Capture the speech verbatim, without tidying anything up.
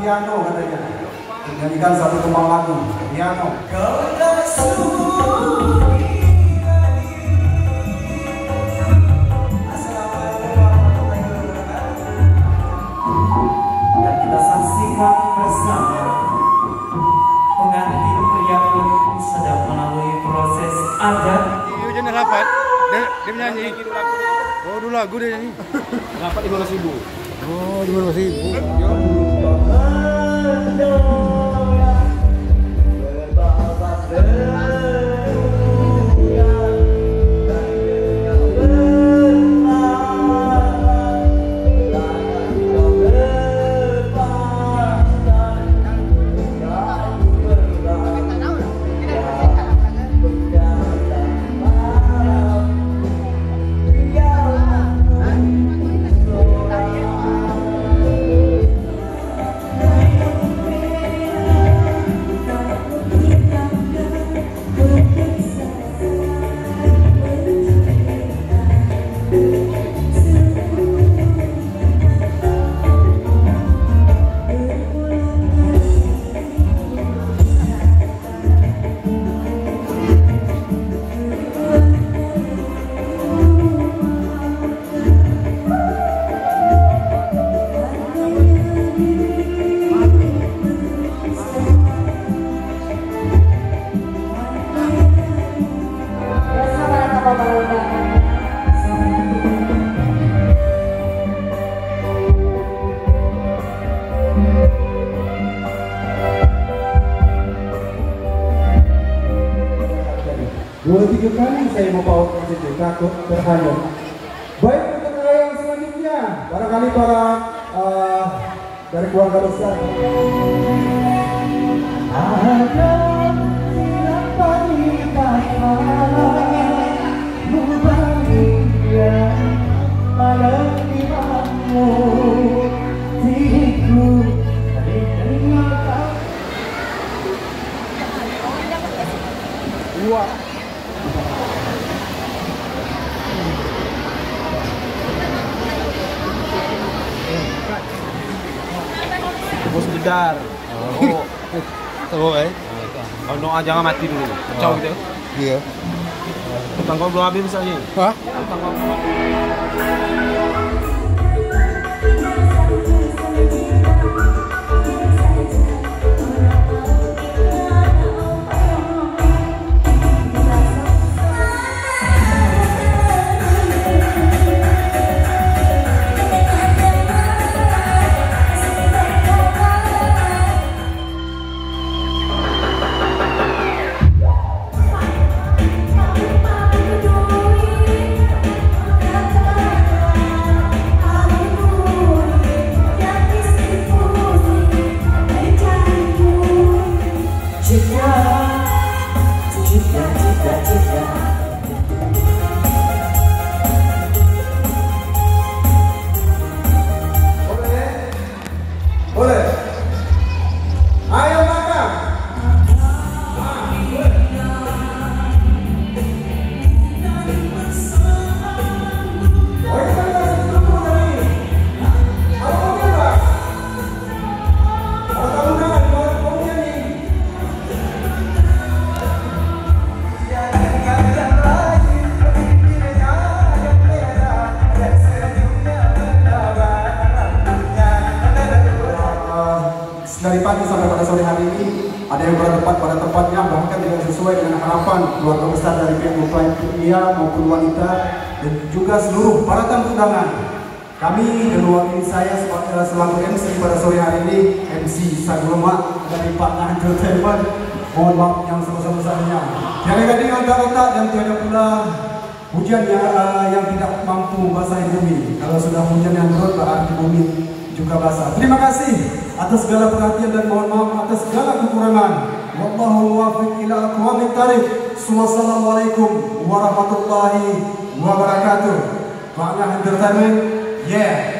piano katanya. Menyanyikan satu kembang lagu piano. Dan kita saksikan bersama pengantin pria pun sedang melalui proses adat. Dia jenis rapat, dia, dia menyanyi. Oh dulu lagu dia nyanyi. Rapat lima belas ribu. Oh lima belas ribu. Dua tiga kali saya mau bawa presiden takut terhanyut. Baik untuk yang selanjutnya, barangkali para uh, dari keluarga besar. Ada siapa di bahagia malam di malammu diriku Dua. Bos jedar. Oh. Tahu eh? Kalau doa jangan mati dulu. Kacau gitu. Iya. Utang kau belum habis misalnya. Hah? Utang kau belum habis. Dari pagi sampai pada sore hari ini ada yang bertempat pada tempatnya, bahkan tidak sesuai dengan harapan keluarga besar dari pihak mempelai pria maupun wanita dan juga seluruh para tamu undangan. Kami dan mewakili saya selaku M C pada sore hari ini, M C Sagu Lemak dari Partner Entertainment, mohon maaf yang sebesar-besarnya. Tiada gading otak-otak dan tiada pula hujan yang, uh, yang tidak mampu membasahi bumi. Kalau sudah hujan yang turun berarti bumi juga basah. Terima kasih atas segala perhatian dan mohon maaf atas segala kekurangan. Wallahu muwaffiq ila aqwamit thariq. Wassalamualaikum warahmatullahi wabarakatuh. Partner Entertainment, yeah.